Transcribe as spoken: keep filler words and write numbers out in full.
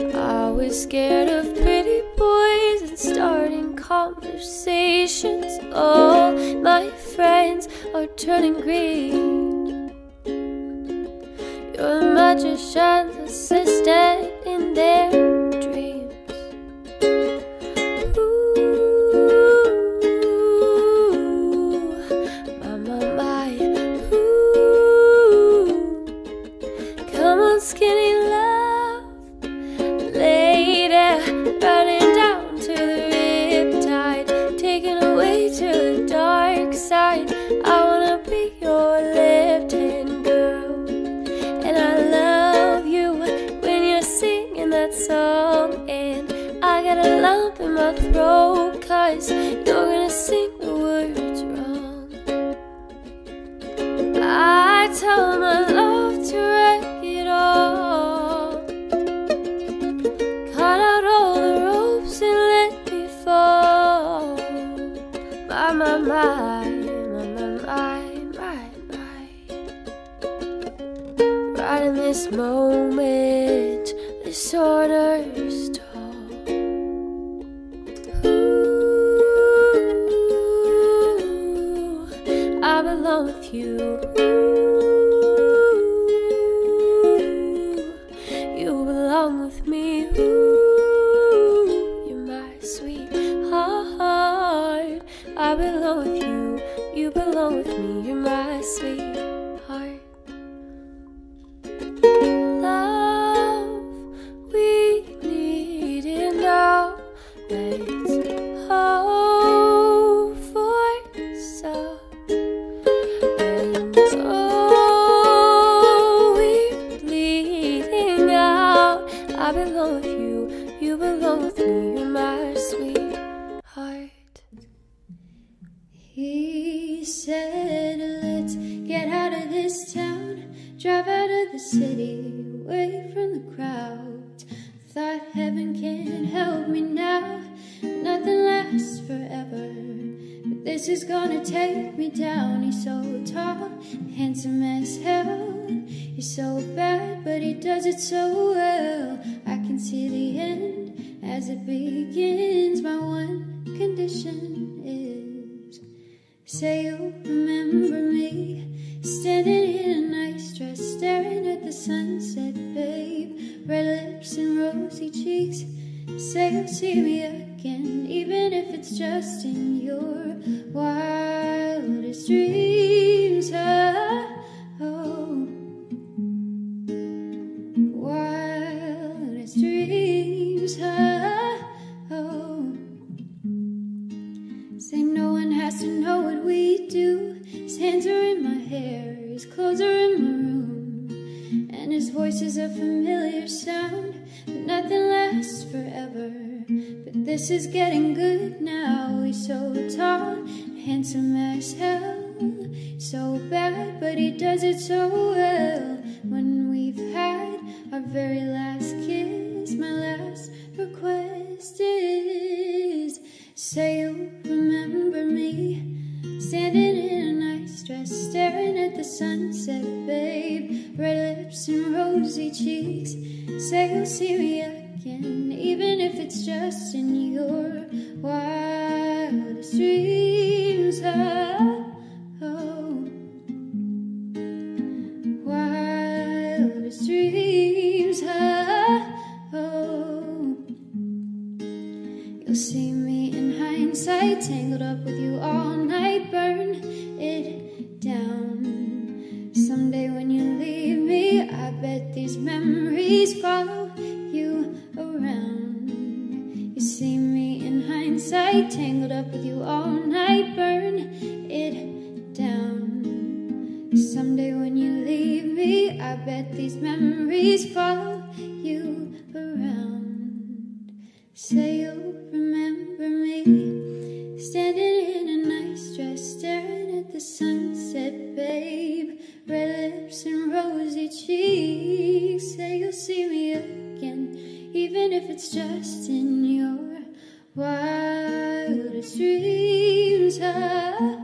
I was scared of pretty boys and starting conversations. All my friends are turning green. You're a magician's assistant in their dreams. Ooh, my, my, my. Ooh, come on, skinny love, lady, running down to the riptide, taken away to the dark side. I wanna be your left-hand girl, and I love you when you're singing that song. And I got a lump in my throat, 'cause you're gonna sing the words wrong. I tell my love to wreck it all, cut out all the ropes and let me fall. My, my, my, my, my, my, my, my. Right in this moment, this order's tall. Ooh, I belong with you. Ooh, you belong with me. Ooh, you're my sweetheart. I belong with you. You belong with me. You're my sweetheart. Love, we need it now. Let's hope for some. And oh, we're bleeding out. I belong with you. You belong with me. You're my sweetheart. He said, let's get out of this town, drive out of the city, away from the crowd. Thought heaven can't help me now, nothing lasts forever, but this is gonna take me down. He's so tall, handsome as hell. He's so bad, but he does it so well. I can see the end as it begins. My one condition is, say you'll remember me, standing in a nice dress, staring at the sunset, babe. Red lips and rosy cheeks. Say you'll see me again, even if it's just in your wildest dreams. Oh, oh, wildest dreams. Oh, oh. Say no one has to know what we do. His hands are in my hair, his clothes are in my room, and his voice is a familiar sound. But nothing lasts forever, but this is getting good now. He's so tall, handsome as hell. So bad, but he does it so well. When we've had our very last kiss, my last request is, say you'll remember me, standing in a nice dress, staring at the sunset, babe. Red lips and rosy cheeks. Say you'll see me again, even if it's just in your wildest dreams. Oh, oh, wildest dreams. Oh, oh. You'll see me in hindsight, tangled up with you all night, burn it down. Someday when you leave me, I bet these memories follow you around. You see me in hindsight, tangled up with you all night, burn it down. Someday when you leave me, I bet these memories follow you around. Say you'll remember me, standing in a nice dress, staring at the sunset, babe. Red lips and rosy cheeks. Say you'll see me again, even if it's just in your wildest dreams. Oh,